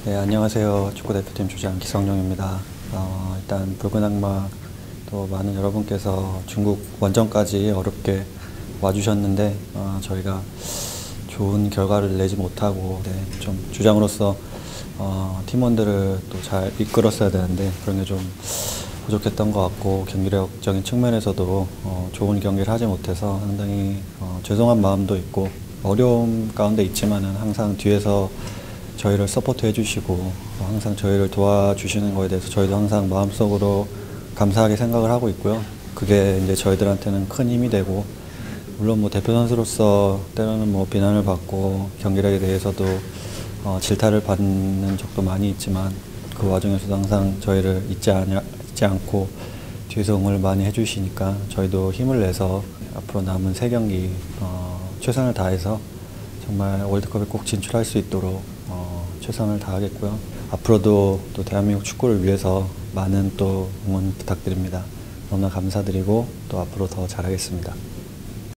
네, 안녕하세요. 축구대표팀 주장 기성용입니다. 일단 붉은 악마 또 많은 여러분께서 중국 원정까지 어렵게 와주셨는데 저희가 좋은 결과를 내지 못하고 좀 주장으로서 팀원들을 또 잘 이끌었어야 되는데 그런 게 좀 부족했던 것 같고 경기력적인 측면에서도 좋은 경기를 하지 못해서 상당히 죄송한 마음도 있고 어려움 가운데 있지만은 항상 뒤에서 저희를 서포트 해주시고 항상 저희를 도와주시는 거에 대해서 저희도 항상 마음속으로 감사하게 생각을 하고 있고요. 그게 이제 저희들한테는 큰 힘이 되고 물론 뭐 대표 선수로서 때로는 뭐 비난을 받고 경기력에 대해서도 질타를 받는 적도 많이 있지만 그 와중에서도 항상 저희를 잊지 않고 뒤에서 응원을 많이 해주시니까 저희도 힘을 내서 앞으로 남은 3경기 최선을 다해서 정말 월드컵에 꼭 진출할 수 있도록 최선을 다하겠고요. 앞으로도 또 대한민국 축구를 위해서 많은 또 응원 부탁드립니다. 너무나 감사드리고 또 앞으로 더 잘하겠습니다.